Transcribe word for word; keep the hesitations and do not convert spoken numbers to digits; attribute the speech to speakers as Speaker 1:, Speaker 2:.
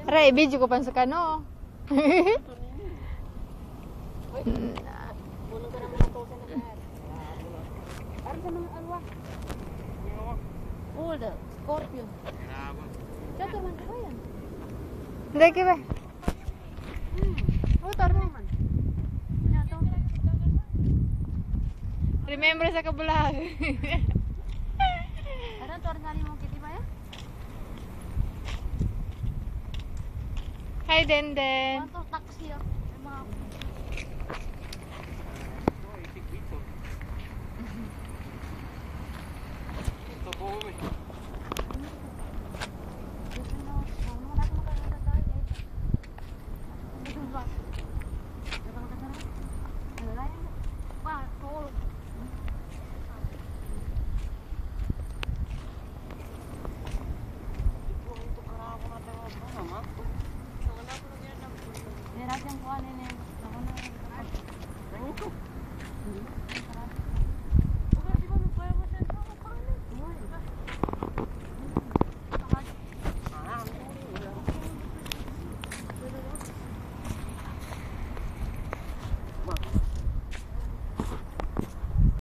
Speaker 1: Aray, video ko pan sa kano.
Speaker 2: Puno ka naman ito sa lahat. Para sa mga alwa. Oh, the scorpion. Jatuh man ka yan.
Speaker 1: Hindi ka ba?
Speaker 2: Hmm. Oh, taro man.
Speaker 1: Remember sa kabulag.
Speaker 2: Ano to nga mo kiti ba ya?
Speaker 1: Hi, Denden.
Speaker 2: Ano taxi ah. Mga
Speaker 3: Ito po,